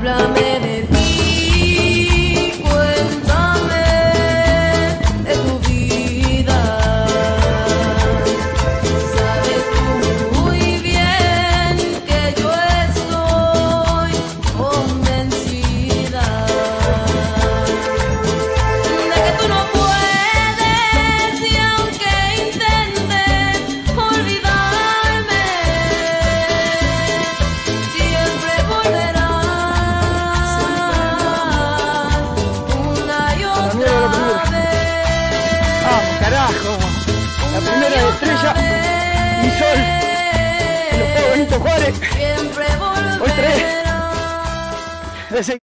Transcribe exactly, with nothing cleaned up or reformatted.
Háblame de ti, cuéntame de tu vida. Sabes tú muy bien que yo estoy convencida de que tú no puedes, y aunque intentes olvidarme, siempre volverás una y otra vez. ¡Vamos, carajo! La primera estrella, mi sol, en los Juegos Benito Juárez. Siempre Hoy tres. volverás.